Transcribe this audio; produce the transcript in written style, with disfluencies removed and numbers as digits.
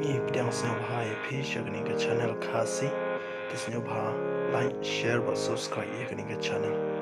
Pidang snyo bhah page yakni channel khasi. This new bhah like, share, but subscribe yakni channel.